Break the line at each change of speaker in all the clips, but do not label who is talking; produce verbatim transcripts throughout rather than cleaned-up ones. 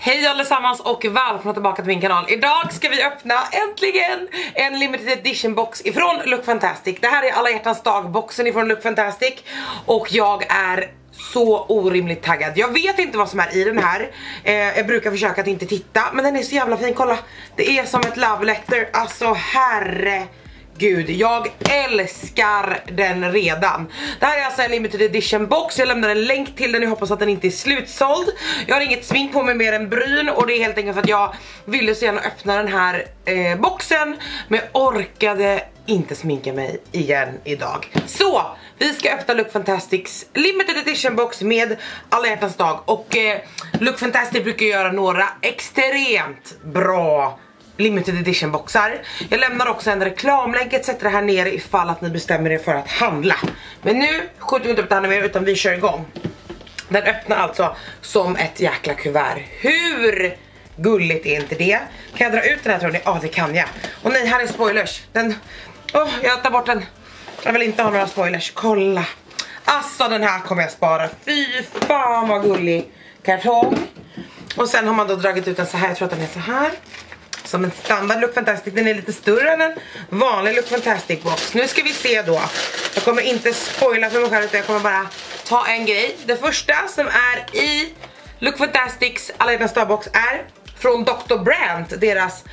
Hej allesammans och välkomna tillbaka till min kanal. Idag ska vi öppna äntligen en limited edition box ifrån Look Fantastic. Det här är alla hjärtans dag-boxen ifrån Look Fantastic. Och jag är så orimligt taggad. Jag vet inte vad som är i den här. eh, Jag brukar försöka att inte titta, men den är så jävla fin, kolla. Det är som ett love letter, alltså herre Gud, jag älskar den redan. Det här är alltså en limited edition box. Jag lämnar en länk till den, jag hoppas att den inte är slutsåld. Jag har inget smink på mig mer än bryn. Och det är helt enkelt för att jag ville så gärna öppna den här eh, boxen, men jag orkade inte sminka mig igen idag. Så, vi ska öppna Look Fantastics limited edition box med alla hjärtans dag. Och eh, Look Fantastic brukar göra några extremt bra limited edition boxar. Jag lämnar också en reklamlänk et cetera här nere ifall att ni bestämmer er för att handla. Men nu skjuter vi inte upp det här mer utan vi kör igång. Den öppnar alltså som ett jäkla kuvert. Hur gulligt är inte det? Kan jag dra ut den här tror ni? Ja, det kan jag. Och nej, här är spoilers. Den... Åh, oh, jag tar bort den. Jag vill inte ha några spoilers. Kolla. Alltså den här kommer jag spara. Fy fan vad gullig kartong. Och sen har man då dragit ut den så här. Jag tror att den är så här. Som en standard Look Fantastic. Den är lite större än en vanlig Look Fantastic box. Nu ska vi se då. Jag kommer inte spoila för mig själv, utan jag kommer bara ta en grej. Det första som är i Look Fantastics alla hjärtans dag-box är från doktor Brandt. Deras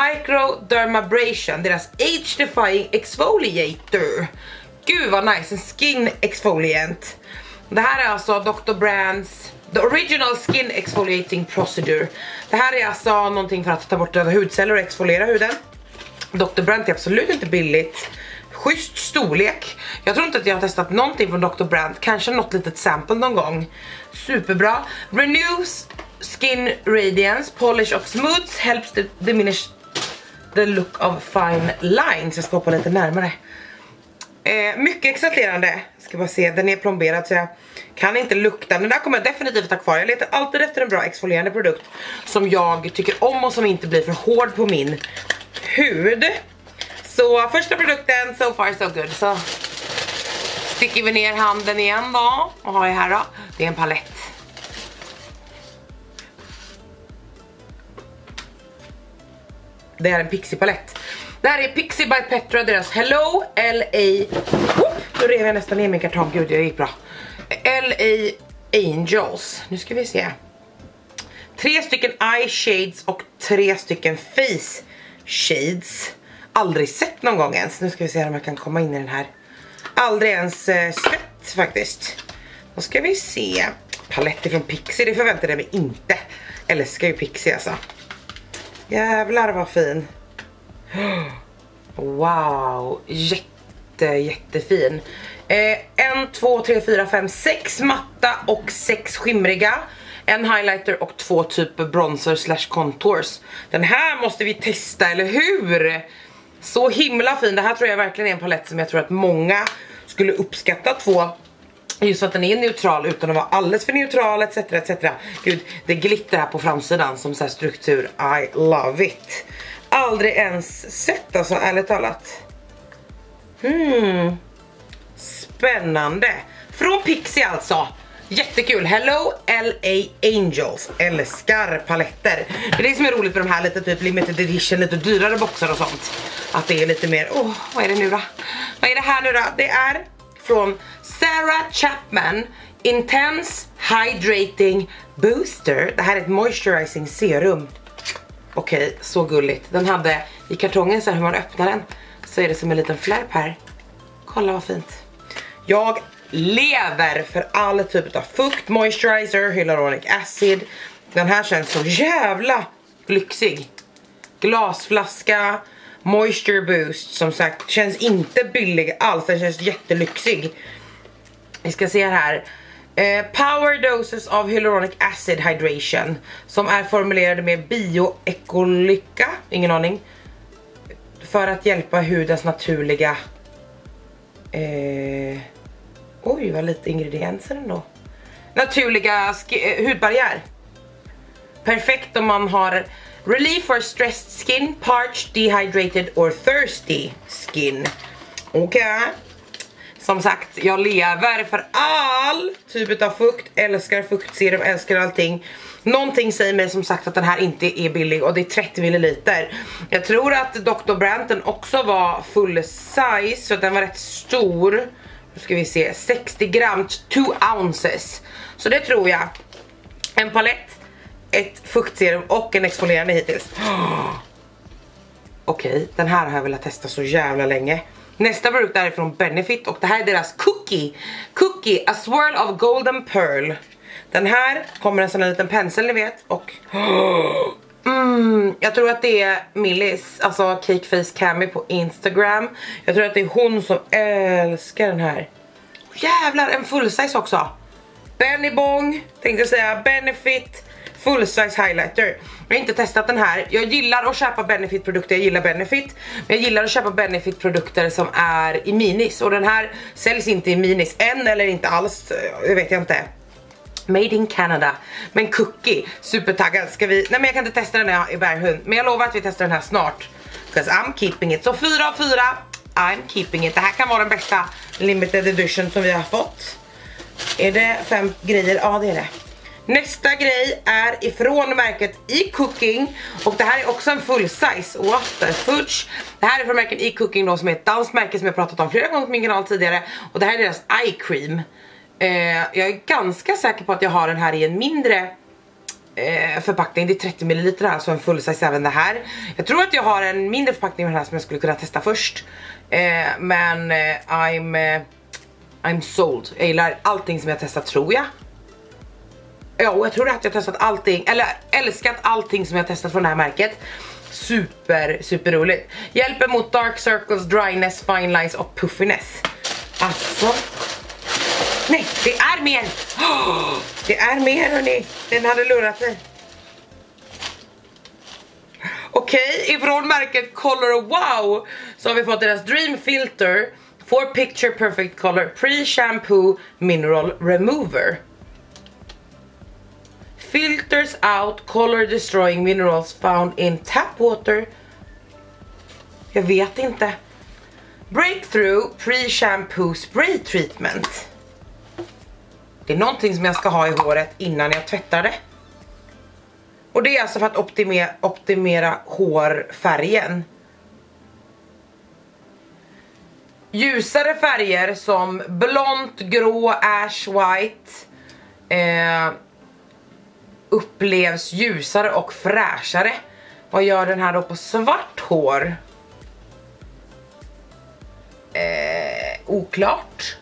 Microdermabrasion. Deras Age-defying exfoliator. Gud vad nice. En skin exfoliant. Det här är alltså doktor Brandts The Original Skin Exfoliating Procedure. Det här är alltså någonting för att ta bort döda hudceller och exfoliera huden. doktor Brandt är absolut inte billigt. Schysst storlek. Jag tror inte att jag har testat någonting från doktor Brandt. Kanske något litet sample någon gång. Superbra. Renews Skin Radiance, Polish och Smooths. Helps to diminish the look of fine lines. Jag ska hoppa lite närmare. Eh, mycket exalterande. Ska bara se, den är plomberad så jag kan inte lukta. Den där kommer jag definitivt ta kvar. Jag letar alltid efter en bra exfolierande produkt som jag tycker om och som inte blir för hård på min hud. Så första produkten, so far so good. Så sticker vi ner handen igen då. Och har jag här då, det är en palett. Det är en Pixie palett. Det här är Pixie by Petra, deras Hello L A. Oh, nu rev jag nästan ner min kartong, gud det gick bra. L A Angels. Nu ska vi se. Tre stycken eye shades och tre stycken face shades. Aldrig sett någon gång ens. Nu ska vi se om jag kan komma in i den här. Aldrig ens eh, sett faktiskt. Då ska vi se. Paletter från Pixie, det förväntade jag mig inte. Älskar ju Pixie alltså. Jävlar vad fin. Wow, jätte, jättefin. eh, En, två, tre, fyra, fem, sex matta och sex skimriga. En highlighter och två typer bronzer slash contours. Den här måste vi testa, eller hur? Så himla fin, det här tror jag verkligen är en palett som jag tror att många skulle uppskatta två. Just för att den är neutral utan att vara alldeles för neutral et cetera et cetera. Gud, det glitter här på framsidan som så här struktur. I love it. Aldrig ens sett alltså, ärligt talat. Hmm. Spännande. Från Pixie alltså. Jättekul. Hello L A Angels. Älskar paletter. Det är det som är roligt med de här lite typ limited edition, lite dyrare boxar och sånt. Att det är lite mer, åh, oh, vad är det nu då? Vad är det här nu då? Det är från Sarah Chapman Intense Hydrating Booster. Det här är ett moisturizing serum. Okej, okay, så gulligt. Den hade i kartongen så här, hur man öppnar den så är det som en liten flärp här. Kolla vad fint. Jag lever för all typ av fukt, moisturizer, hyaluronic acid. Den här känns så jävla lyxig. Glasflaska, moisture boost, som sagt, känns inte billig alls. Den känns jättelyxig. Vi ska se här. Eh, power doses of hyaluronic acid hydration som är formulerade med bioekolyka, ingen aning, för att hjälpa hudens naturliga eh, oj vad lite ingredienser ändå. Naturliga hudbarriär. Perfekt om man har relief for stressed skin, parched, dehydrated or thirsty skin. Okej. Okay. Som sagt, jag lever för all typ av fukt. Älskar fuktserum, älskar allting. Någonting säger mig som sagt att den här inte är billig. Och det är trettio milliliter. Jag tror att doktor Branton också var full size. Så den var rätt stor. Nu ska vi se, sextio gram, två ounces. Så det tror jag. En palett, ett fuktserum och en exfolierande hittills. Okej, okay, den här har jag velat testa så jävla länge. Nästa produkt är från Benefit och det här är deras Cookie. Cookie, a swirl of golden pearl. Den här kommer en sån här liten pensel ni vet. Och mm, jag tror att det är Millis, alltså Cakeface Cami på Instagram. Jag tror att det är hon som älskar den här. Jävlar, en full size också. Benny Bong, tänkte jag säga, Benefit full size highlighter. Jag har inte testat den här. Jag gillar att köpa Benefit produkter, jag gillar Benefit. Men jag gillar att köpa Benefit produkter som är i minis. Och den här säljs inte i minis än eller inte alls, det vet jag inte. Made in Canada. Men Cookie, supertaggad. Ska vi, nej men jag kan inte testa den när jag är bärhund. Men jag lovar att vi testar den här snart. Because I'm keeping it. Så fyra av fyra, I'm keeping it. Det här kan vara den bästa limited edition som vi har fått. Är det fem grejer? Ja det är det. Nästa grej är ifrån märket E-Cooking. Och det här är också en full size. What the fudge. Det här är från märket E-Cooking då, som är ett danskt märke som jag pratat om flera gånger på min kanal tidigare. Och det här är deras eye cream. eh, Jag är ganska säker på att jag har den här i en mindre eh, förpackning. Det är trettio milliliter här, så en full size även det här. Jag tror att jag har en mindre förpackning med den här som jag skulle kunna testa först. eh, Men eh, I'm eh, I'm sold. Jag gillar allting som jag testat tror jag. Ja, och jag tror att jag har testat allting, eller älskat allting som jag har testat från det här märket. Super, super roligt. Hjälper mot dark circles, dryness, fine lines och puffiness. Alltså. Nej, det är mer. Oh, det är mer hörni. Den hade lurat mig. Okej, okay, ifrån märket Color Wow så har vi fått deras Dream Filter for Picture Perfect Color Pre-Shampoo Mineral Remover. Filters out color destroying minerals found in tap water. Jag vet inte. Breakthrough pre-shampoo spray treatment. Det är någonting som jag ska ha i håret innan jag tvättar det. Och det är alltså för att optimera, optimera hårfärgen. Ljusare färger som blont, grå, ash, white eh, upplevs ljusare och fräschare. Vad gör den här då på svart hår? Eh, oklart.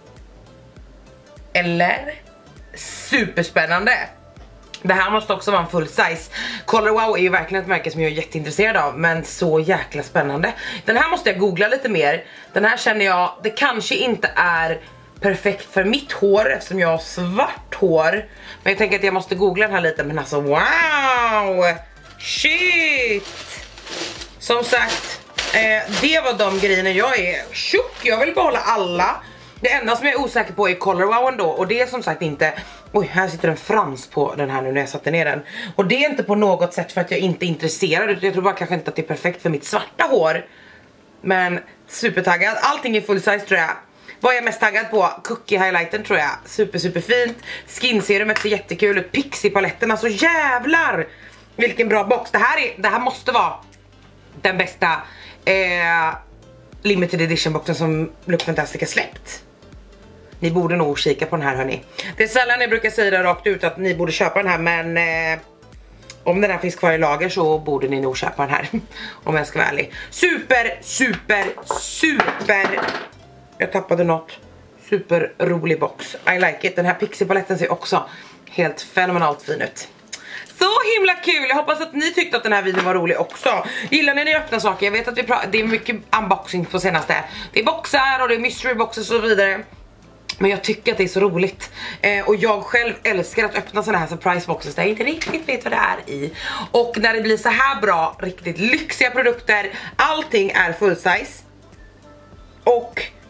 Eller superspännande. Det här måste också vara en full size. Color Wow är ju verkligen ett märke som jag är jätteintresserad av, men så jäkla spännande. Den här måste jag googla lite mer. Den här känner jag, det kanske inte är perfekt för mitt hår eftersom jag har svart hår. Men jag tänker att jag måste googla den här lite. Men alltså wow, shit. Som sagt, eh, det var de grejerna. Jag är tjock, jag vill behålla alla. Det enda som jag är osäker på är Color Wow ändå. Och det är som sagt inte, oj här sitter en frans på den här nu när jag satte ner den. Och det är inte på något sätt för att jag inte är intresserad. Jag tror bara kanske inte att det är perfekt för mitt svarta hår. Men supertaggad, allting är full size tror jag. Vad är jag mest taggad på? Cookie highlighten tror jag. Super super fint. Skinserumet ser jättekul ut. Pixie-paletten, alltså jävlar. Vilken bra box. Det här, är, det här måste vara den bästa eh, limited edition boxen som Look Fantastic har släppt. Ni borde nog kika på den här hörni. Det är sällan jag brukar säga det rakt ut att ni borde köpa den här. Men eh, om den här finns kvar i lager så borde ni nog köpa den här. Om jag ska vara ärlig. Super super super. Jag tappade något. Super rolig box. I like it. Den här Pixie-paletten ser också helt fenomenalt fin ut. Så himla kul. Jag hoppas att ni tyckte att den här videon var rolig också. Gillar ni när jag öppnar saker? Jag vet att vi det är mycket unboxing på senaste. Det är boxar och det är mystery boxes och så vidare. Men jag tycker att det är så roligt. eh, Och jag själv älskar att öppna såna här surprise boxes där jag inte riktigt vet vad det är i. Och när det blir så här bra, riktigt lyxiga produkter. Allting är full size. Och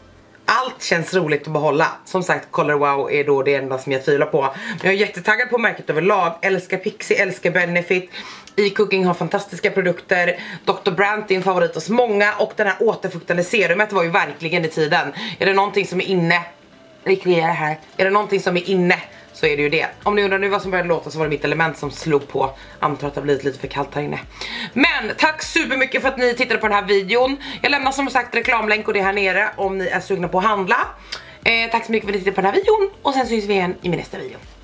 allt känns roligt att behålla. Som sagt, Color Wow är då det enda som jag tvivlar på. Men jag är jättetaggad på märket överlag. Älskar Pixie, älskar Benefit. E-cooking har fantastiska produkter. doktor Brandt är en favorit hos många. Och den här återfuktande serumet var ju verkligen i tiden. Är det någonting som är inne, rekreera här. Är det någonting som är inne, så är det ju det. Om ni undrar nu vad som började låta, så var det mitt element som slog på. Antar att det har blivit lite för kallt här inne. Men tack supermycket för att ni tittade på den här videon. Jag lämnar som sagt reklamlänk och det här nere om ni är sugna på att handla. eh, Tack så mycket för att ni tittade på den här videon. Och sen syns vi igen i min nästa video.